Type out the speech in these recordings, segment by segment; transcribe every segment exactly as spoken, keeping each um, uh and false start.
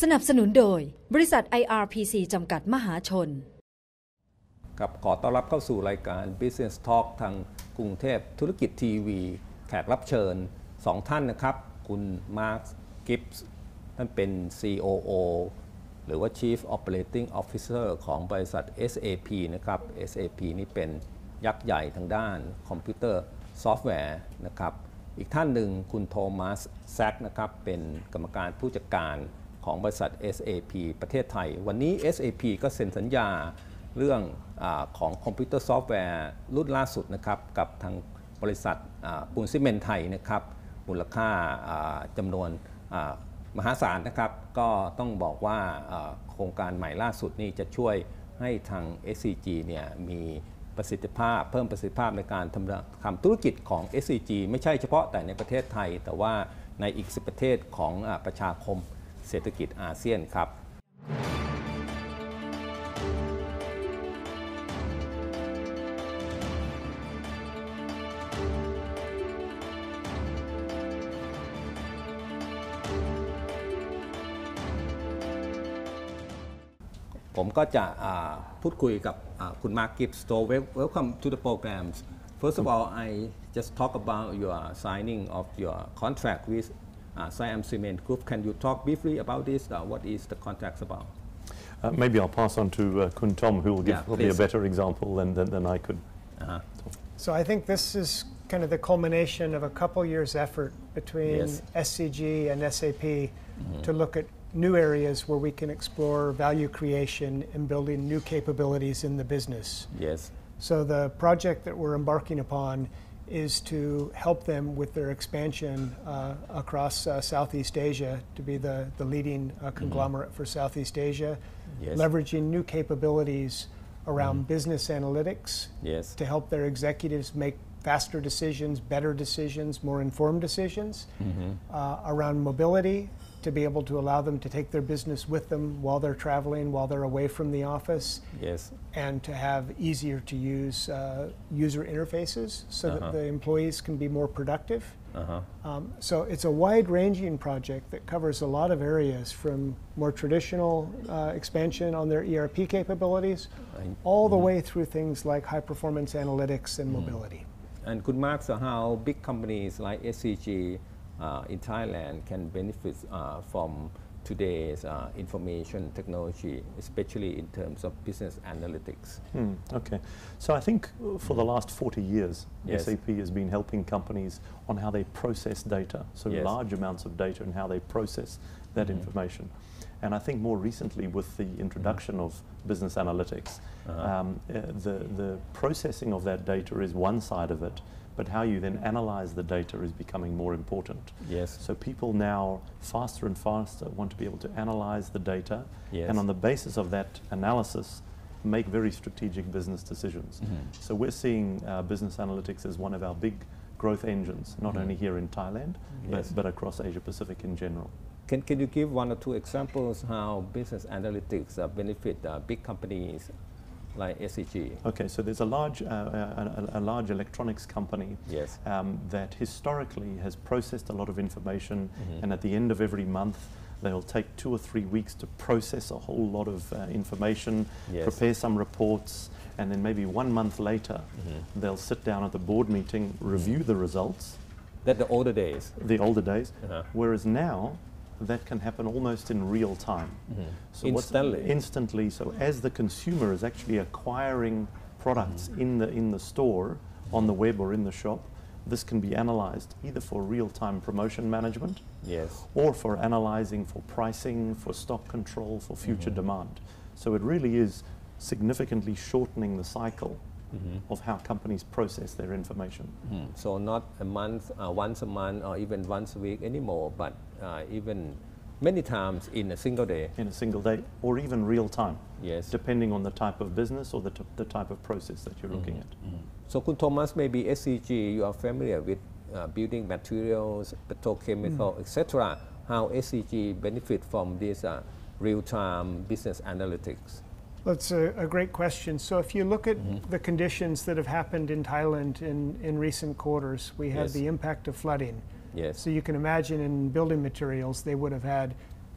สนับสนุนโดยบริษัท ไอ อาร์ พี ซี จำกัดมหาชนครับขอต้อนรับเข้าสู่รายการ Business Talk ทางกรุงเทพธุรกิจทีวีแขกรับเชิญสองท่านนะครับคุณมาร์ค กิฟส์ท่านเป็น ซี โอ โอ หรือว่า Chief Operating Officer ของบริษัท เอส เอ พี นะครับ เอส เอ พี นี่เป็นยักษ์ใหญ่ทางด้านคอมพิวเตอร์ซอฟต์แวร์นะครับอีกท่านหนึ่งคุณโทมัส แซคนะครับเป็นกรรมการผู้จัดการของบริษัท เอส เอ พี ประเทศไทยวันนี้ เอส เอ พี ก็เซ็นสัญญาเรื่องอาของคอมพิวเตอร์ซอฟต์แวร์รุ่นล่าสุดนะครับกับทางบริษัทปูนซีเมนต์ไทยนะครับมูลค่าจำนวนมหาศาลนะครับก็ต้องบอกว่าโครงการใหม่ล่าสุดนี้จะช่วยให้ทาง เอส ซี จี เนี่ยมีประสิทธิภาพเพิ่มประสิทธิภาพในการทำทำธุรกิจของ เอส ซี จี ไม่ใช่เฉพาะแต่ในประเทศไทยแต่ว่าในอีกสิบประเทศของประชาคมเศรษฐกิจอาเซียนครับผมก็จะพูดคุยกับคุณมาร์ค กิฟส์ Welcome to the program. First of all, I just talk about your signing of your contract with uh, Siam Cement Group. Can you talk briefly about this? Uh, what is the contract about? Uh, maybe I'll pass on to uh, Kun Tom, who will give yeah, probably a better example than, than, than I could. Uh-huh. So I think this is kind of the culmination of a couple years' effort between yes. S C G and S A P mm-hmm. to look at new areas where we can explore value creation and building new capabilities in the business. Yes. So the project that we're embarking upon is to help them with their expansion uh, across uh, Southeast Asia to be the, the leading uh, conglomerate mm-hmm. for Southeast Asia, yes. leveraging new capabilities around mm-hmm. business analytics yes. to help their executives make faster decisions, better decisions, more informed decisions, mm-hmm. uh, around mobility, to be able to allow them to take their business with them while they're traveling, while they're away from the office, yes. and to have easier to use uh, user interfaces so uh-huh. that the employees can be more productive. Uh-huh. Um, so it's a wide-ranging project that covers a lot of areas from more traditional uh, expansion on their E R P capabilities I, all the mm-hmm. way through things like high-performance analytics and mm-hmm. mobility. And could Mark, so how big companies like S C G Uh, in Thailand can benefit uh, from today's uh, information technology, especially in terms of business analytics? Hmm, okay, so I think for the last forty years, yes. S A P has been helping companies on how they process data, so yes. large amounts of data and how they process that mm-hmm. information. And I think more recently with the introduction mm-hmm. of business analytics, uh-huh. um, uh, the, the processing of that data is one side of it, but how you then analyze the data is becoming more important. Yes. So people now faster and faster want to be able to analyze the data yes. and on the basis of that analysis make very strategic business decisions. Mm-hmm. So we're seeing uh, business analytics as one of our big growth engines, not mm-hmm. only here in Thailand, yes. but, but across Asia Pacific in general. Can, can you give one or two examples how business analytics uh, benefit uh, big companies like S C G? Okay, so there's a large, uh, a, a large electronics company yes. um, that historically has processed a lot of information, mm-hmm. and at the end of every month, they'll take two or three weeks to process a whole lot of uh, information, yes. prepare some reports, and then maybe one month later, mm-hmm. they'll sit down at the board meeting, review the results. That's the older days. The older days. Uh-huh. Whereas now, that can happen almost in real time. Mm-hmm. So instantly. Instantly. So as the consumer is actually acquiring products mm-hmm. in the in the store, on the web or in the shop, this can be analyzed either for real-time promotion management, yes, or for analyzing for pricing, for stock control, for future mm-hmm. demand. So it really is significantly shortening the cycle mm-hmm. of how companies process their information. Mm-hmm. So not a month, uh, once a month, or even once a week anymore, but uh, even many times in a single day. In a single day, or even real time. Yes. Depending on the type of business or the, t the type of process that you're mm-hmm. looking at. Mm-hmm. So, Kun Thomas, maybe S C G, you are familiar with uh, building materials, petrochemical, mm. et cetera. How S C G benefit from this uh, real-time business analytics? That's a, a great question. So if you look at mm-hmm. the conditions that have happened in Thailand in, in recent quarters, we had yes. the impact of flooding. Yes. So you can imagine in building materials, they would have had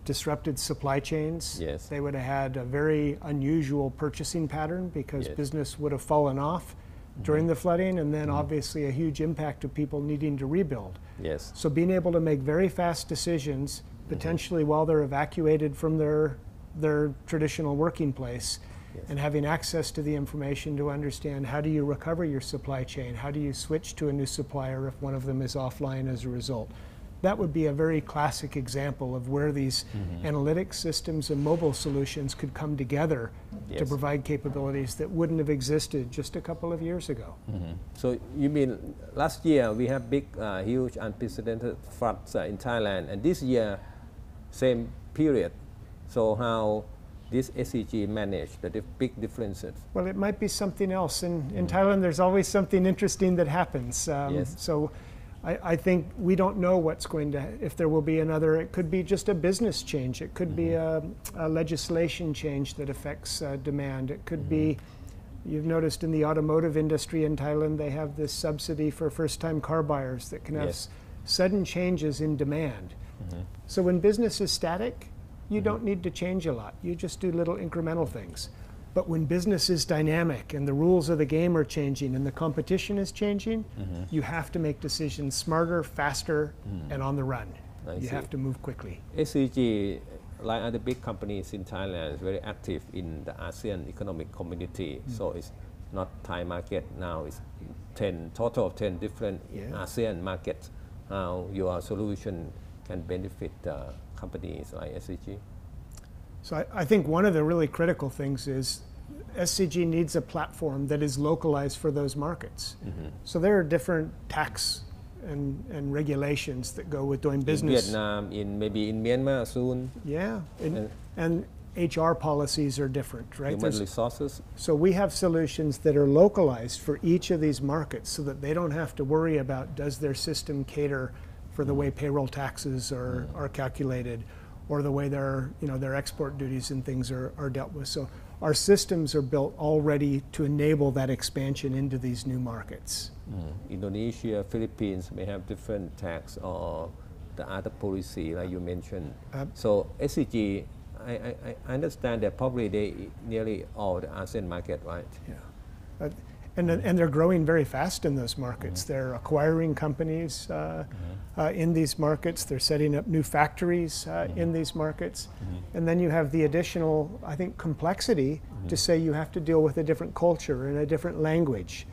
disrupted supply chains. Yes. They would have had a very unusual purchasing pattern because Yes. business would have fallen off during the flooding, and then obviously a huge impact of people needing to rebuild. Yes. So being able to make very fast decisions, potentially while they're evacuated from their their traditional working place, Yes. and having access to the information to understand how do you recover your supply chain, how do you switch to a new supplier if one of them is offline as a result. That would be a very classic example of where these Mm-hmm. analytics systems and mobile solutions could come together to Yes. provide capabilities that wouldn't have existed just a couple of years ago. Mhm. So you mean last year we have big, uh, huge, unprecedented floods uh, in Thailand, and this year, same period. So how this S C G managed the dif- big differences? Well, it might be something else. In, in Thailand, there's always something interesting that happens. Um, Yes. So I, I think we don't know what's going to, if there will be another, it could be just a business change. It could be a, a legislation change that affects uh, demand. It could be, you've noticed in the automotive industry in Thailand, they have this subsidy for first-time car buyers that can have Yes. s- sudden changes in demand. So when business is static, you don't need to change a lot. You just do little incremental things. But when business is dynamic and the rules of the game are changing and the competition is changing, you have to make decisions smarter, faster, and on the run. I You see. have to move quickly. S C G, like other big companies in Thailand, is very active in the ASEAN economic community. So it's not Thai market now. It's ten total of ten different Yeah. ASEAN markets. How your solution can benefit uh, companies like S C G? So I, I think one of the really critical things is S C G needs a platform that is localized for those markets. So there are different tax and, and regulations that go with doing In business. Vietnam, in maybe in Myanmar soon, Yeah, and, And- and H R policies are different, right? human There's- resources. So we have solutions that are localized for each of these markets so that they don't have to worry about does their system cater for the way payroll taxes are, are calculated or the way their, you know, their export duties and things are, are dealt with. So our systems are built already to enable that expansion into these new markets. Indonesia, Philippines may have different tax or the other policy like you mentioned. Uh, so S C G, I, I, I understand that probably they nearly all the ASEAN market, right? Yeah. Uh, and, and they're growing very fast in those markets. They're acquiring companies uh, uh, in these markets. They're setting up new factories uh, in these markets. And then you have the additional, I think, complexity to say you have to deal with a different culture and a different language.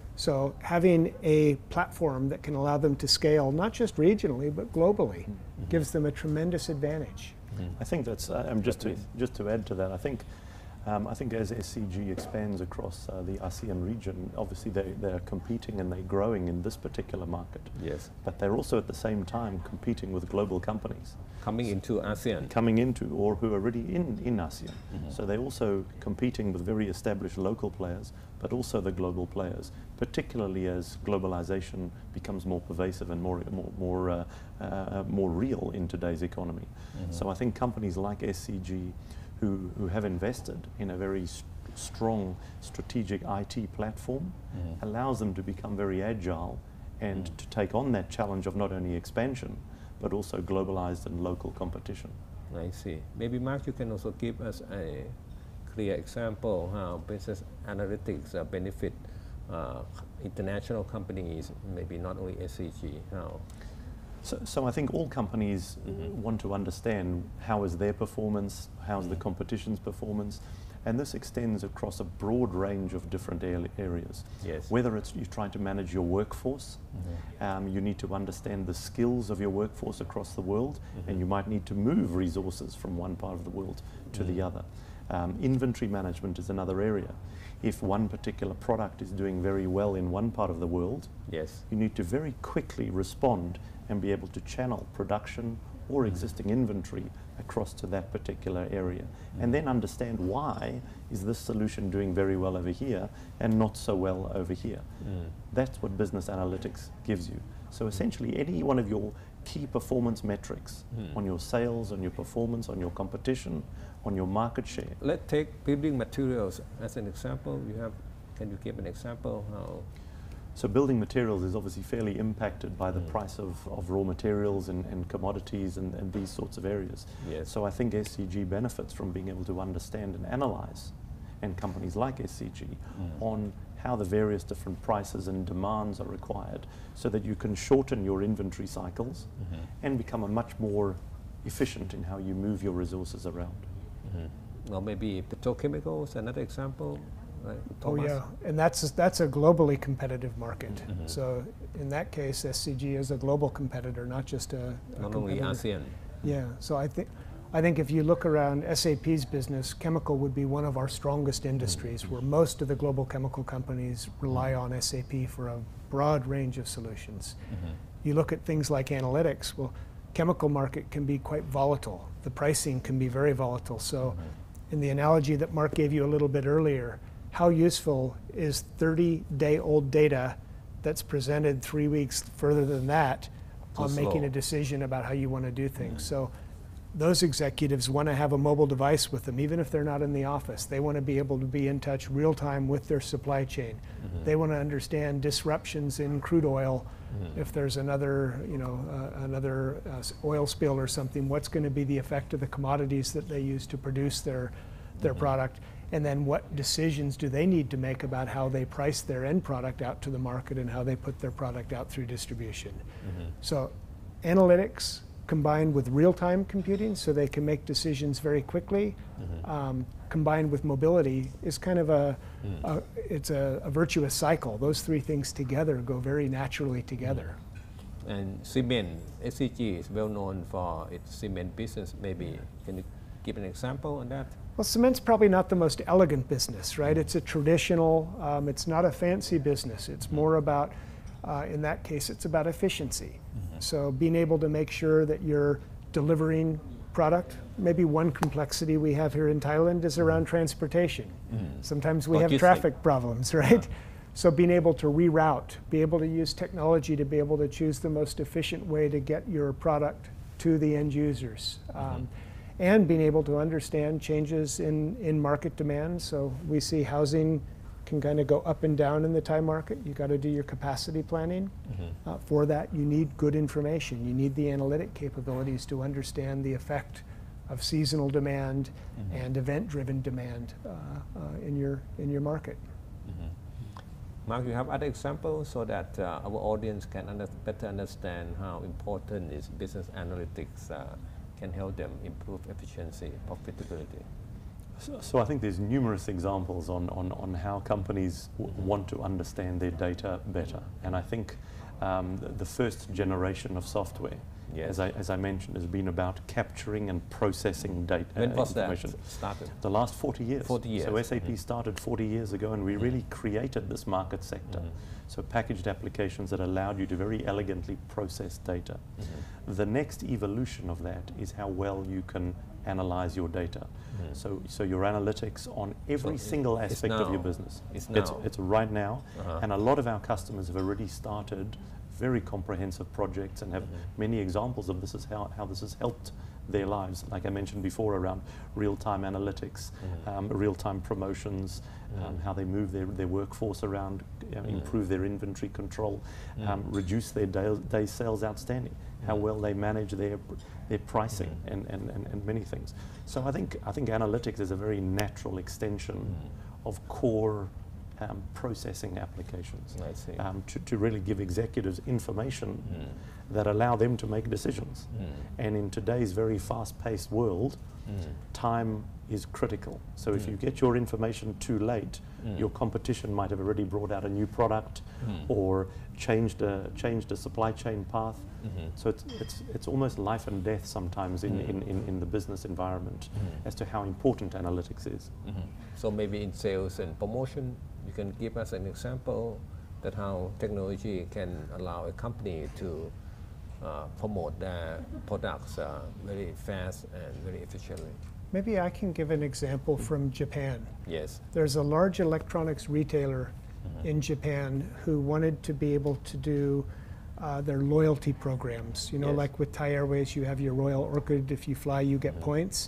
So having a platform that can allow them to scale, not just regionally, but globally, gives them a tremendous advantage. I think that's, uh, um, just, to, just to add to that, I think Um, I think as S C G expands across uh, the ASEAN region, obviously they, they're competing and they're growing in this particular market. Yes. But they're also at the same time competing with global companies Coming into ASEAN. coming into or who are already in, in ASEAN. So they're also competing with very established local players, but also the global players, particularly as globalization becomes more pervasive and more, more, more, uh, uh, more real in today's economy. So I think companies like S C G who, who have invested in a very st strong strategic I T platform mm. allows them to become very agile and mm. to take on that challenge of not only expansion, but also globalized and local competition. I see. Maybe Mark, you can also give us a clear example how business analytics uh, benefit uh, international companies, maybe not only S C G. How? So, so I think all companies Mm-hmm. want to understand how is their performance, how's the competition's performance, and this extends across a broad range of different areas. Yes. Whether it's you're trying to manage your workforce, mm-hmm. um, you need to understand the skills of your workforce across the world, mm-hmm. and you might need to move resources from one part of the world to mm-hmm. the other. Um, inventory management is another area. If one particular product is doing very well in one part of the world, yes. you need to very quickly respond and be able to channel production or existing inventory across to that particular area. Mm. And then understand why is this solution doing very well over here and not so well over here. Mm. That's what business analytics gives you. So essentially any one of your key performance metrics mm. on your sales, on your performance, on your competition, on your market share. Let's take building materials as an example. You have, can you give an example how So building materials is obviously fairly impacted by the mm. price of, of raw materials and, and commodities and, and these sorts of areas. Yes. So I think S C G benefits from being able to understand and analyze, and companies like S C G, mm. on how the various different prices and demands are required so that you can shorten your inventory cycles mm-hmm. and become a much more efficient in how you move your resources around. Mm-hmm. Well, maybe petrochemicals, another example. Right, oh yeah, and that's that's a globally competitive market. Mm-hmm. So in that case, S C G is a global competitor, not just a, a not only ASEAN. Yeah, so I think I think if you look around S A P's business, chemical would be one of our strongest industries, mm-hmm. where most of the global chemical companies rely on S A P for a broad range of solutions. Mm-hmm. You look at things like analytics. Well, chemical market can be quite volatile. The pricing can be very volatile. So, mm-hmm. in the analogy that Mark gave you a little bit earlier, how useful is thirty-day-old data that's presented three weeks further than that Too on slow. making a decision about how you want to do things? Mm-hmm. So those executives want to have a mobile device with them, even if they're not in the office. They want to be able to be in touch real time with their supply chain. Mm-hmm. They want to understand disruptions in crude oil. Mm-hmm. If there's another, you know, uh, another uh, oil spill or something, what's going to be the effect of the commodities that they use to produce their their mm-hmm. product? And then what decisions do they need to make about how they price their end product out to the market and how they put their product out through distribution? Mm-hmm. So analytics combined with real-time computing so they can make decisions very quickly, mm-hmm. um, combined with mobility is kind of a, mm. a it's a, a virtuous cycle. Those three things together go very naturally together. Mm-hmm. And cement, S C G is well known for its cement business. Maybe can you give an example on that? Well, cement's probably not the most elegant business, right? It's a traditional, um, it's not a fancy business. It's more about, uh, in that case, it's about efficiency. Mm-hmm. So being able to make sure that you're delivering product. Maybe one complexity we have here in Thailand is around transportation. Mm-hmm. Sometimes we have traffic problems, right? Yeah. So being able to reroute, be able to use technology to be able to choose the most efficient way to get your product to the end users. Um, mm-hmm. And being able to understand changes in, in market demand. So we see housing can kind of go up and down in the Thai market. You got to do your capacity planning. Mm-hmm. Uh, for that, you need good information. You need the analytic capabilities to understand the effect of seasonal demand mm-hmm. and event-driven demand uh, uh, in your in your market. Mm-hmm. Mark, you have other examples so that uh, our audience can under better understand how important is business analytics uh, can help them improve efficiency, profitability. So, so I think there's numerous examples on, on, on how companies w want to understand their data better. And I think um, the, the first generation of software, yes. as, I, as I mentioned, has been about capturing and processing data. When was information. that started? The last forty years. forty years. So S A P mm-hmm. started forty years ago, and we mm-hmm. really created this market sector. Mm-hmm. So packaged applications that allowed you to very elegantly process data. Mm-hmm. The next evolution of that is how well you can analyze your data. Mm-hmm. So, so your analytics on every so single aspect of your business. It's now. It's, it's right now, uh-huh. and a lot of our customers have already started very comprehensive projects and have mm-hmm. many examples of this is how, how this has helped their lives. Like I mentioned before, around real-time analytics, mm-hmm. um, real-time promotions, mm-hmm. um, how they move their, their workforce around, you know, mm-hmm. improve their inventory control, mm-hmm. um, reduce their day, day sales outstanding, mm-hmm. how well they manage their their pricing mm-hmm. and, and, and, and many things. So I think I think analytics is a very natural extension mm-hmm. of core um, processing applications I see. Um, to, to really give executives information mm-hmm. that allow them to make decisions. Mm-hmm. And in today's very fast-paced world, mm-hmm. time is critical. So mm-hmm. if you get your information too late, mm-hmm. your competition might have already brought out a new product mm-hmm. or changed a, changed a supply chain path. Mm-hmm. So it's, it's, it's almost life and death sometimes in, mm-hmm. in, in, in the business environment mm-hmm. as to how important analytics is. Mm-hmm. So maybe in sales and promotion, you can give us an example that how technology can allow a company to uh, promote their products uh, very fast and very efficiently. Maybe I can give an example from Japan. Yes. There's a large electronics retailer mm-hmm. in Japan who wanted to be able to do uh, their loyalty programs. You know, yes. like with Thai Airways, you have your Royal Orchid. If you fly, you get mm-hmm. points.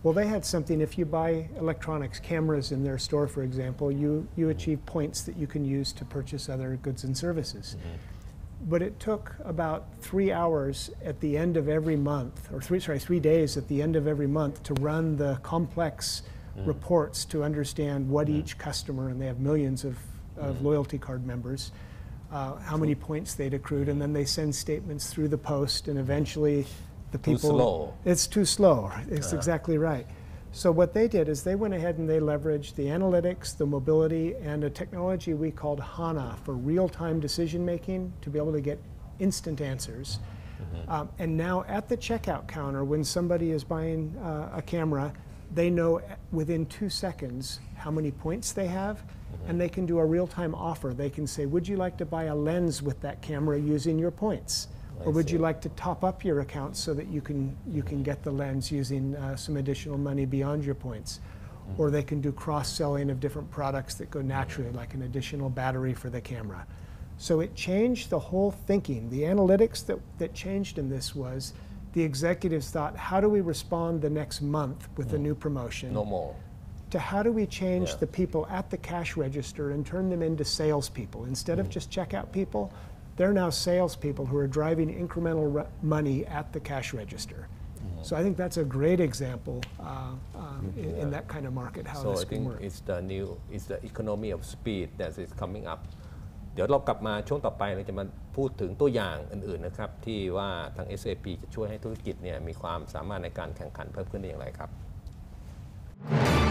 Well, they had something, if you buy electronics cameras in their store, for example, you, you achieve points that you can use to purchase other goods and services. Mm-hmm. But it took about three hours at the end of every month, or three, sorry, three days at the end of every month to run the complex mm. reports to understand what mm. each customer, and they have millions of, of mm. loyalty card members, uh, how many points they'd accrued, and then they send statements through the post, and eventually the people... Too slow. It's too slow. It's uh-huh. exactly right. So what they did is they went ahead and they leveraged the analytics, the mobility, and a technology we called HANA for real-time decision-making to be able to get instant answers. Mm-hmm. um, and now at the checkout counter, when somebody is buying uh, a camera, they know within two seconds how many points they have, mm-hmm. and they can do a real-time offer. They can say, would you like to buy a lens with that camera using your points? Or would you like to top up your account so that you can you can get the lens using uh, some additional money beyond your points? Mm-hmm. Or they can do cross-selling of different products that go naturally, like an additional battery for the camera. So it changed the whole thinking. The analytics that, that changed in this was the executives thought, how do we respond the next month with mm. a new promotion? No more. To how do we change yeah. the people at the cash register and turn them into salespeople? Instead mm. of just checkout people, they're now salespeople who are driving incremental re- money at the cash register. Mm-hmm. So I think that's a great example uh, um, in, yeah. in that kind of market, how so this I can think work. it's the new, it's the economy of speed that is coming up. เดี๋ยวเรากลับมาช่วงต่อไปเราจะมาพูดถึงตัวอย่างอื่นๆนะครับที่ว่าทาง เอส เอ พี จะช่วยให้ธุรกิจเนี่ยมีความสามารถในการแข่งขันเพิ่มขึ้นได้อย่างไรครับ